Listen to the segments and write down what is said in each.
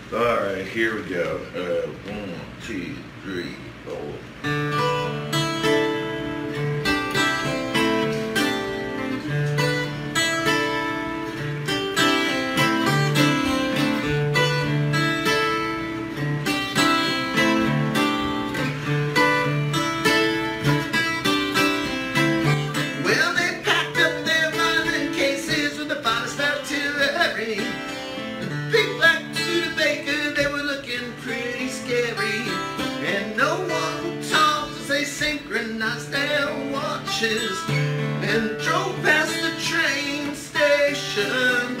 Alright, here we go. 1, 2, 3, 4. Well, they packed up their violin cases with the finest artillery. The big black Studebaker, they were looking pretty scary. And no one talked as they synchronized their watches and drove past the train station.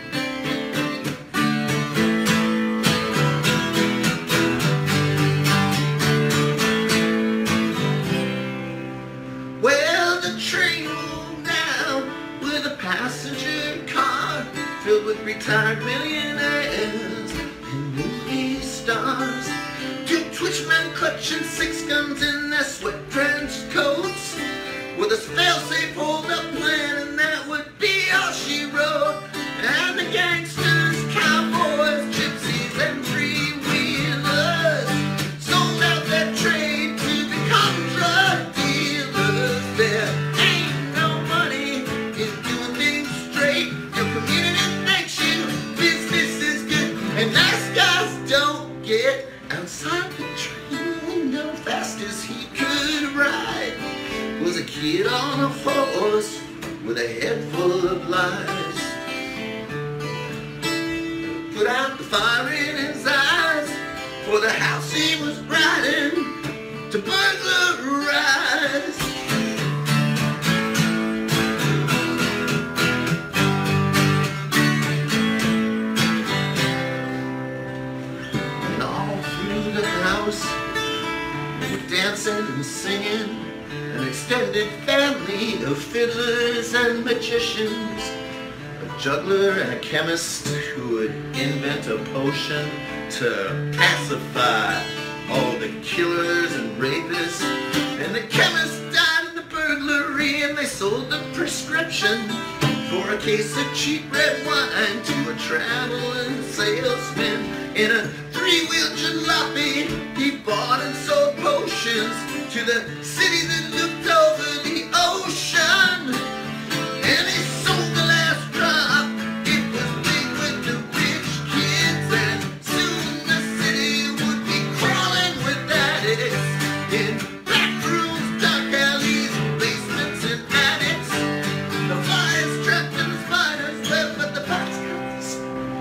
Well, the train moved down with a passenger car filled with retired millionaires and movie stars. Two twitchmen clutching 6 guns in their sweat trench coats with a fail-safe hold-up plan, and that would be all she wrote. And the gangsters, cowboys, gypsies, and three-wheelers sold out their trade to become drug dealers. There ain't no money in doing things straight. Your community thinks you business is good, and nice guys don't get outside the train window fast as he could ride. Was a kid on a horse with a head full of lies. Put out the fire in his eyes for the house he was riding to burglarize. And all through the house they were dancing and singing, an extended family of fiddlers and magicians, a juggler and a chemist who would invent a potion to pacify all the killers and rapists. And the chemist died in the burglary, and they sold the prescription for a case of cheap red wine to a traveling salesman in a 3-wheel jalopy. He bought and sold potions to the city that looked over the ocean, and he sold the last drop. It was big with the rich kids, and soon the city would be crawling with addicts in back rooms, dark alleys, basements, and attics. The flies trapped and the spiders web, but the bats comes.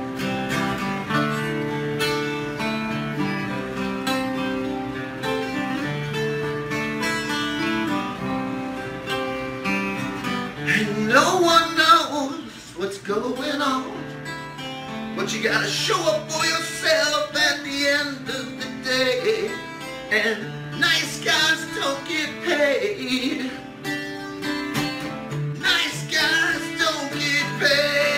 And no one knows what's going on, but you gotta show up for yourself at the end of the day. And nice guys don't get paid. Nice guys don't get paid.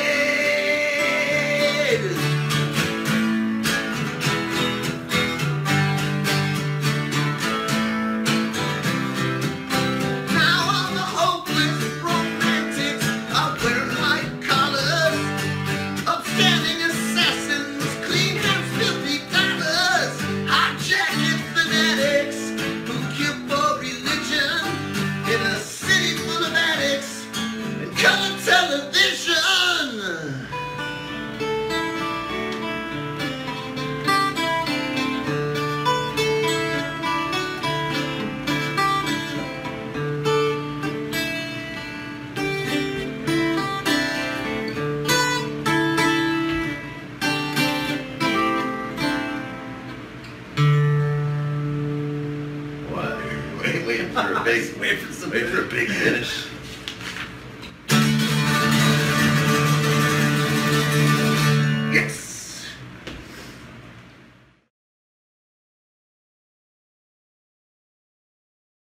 Now all the hopeless romantics are wearing white collars, upstanding assassins, clean hands, filthy dollars, hijacking fanatics who kill for religion in a city full of addicts and color television. Waiting for a big, wait for a big finish.